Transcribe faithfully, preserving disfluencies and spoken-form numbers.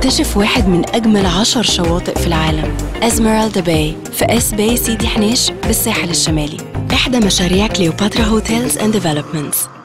اكتشف واحد من أجمل عشر شواطئ في العالم، Smeralda باي في اس باي سيدي حنيش بالساحل الشمالي، إحدى مشاريع كليوباترا هوتيلز اند ديفلوبمنتس.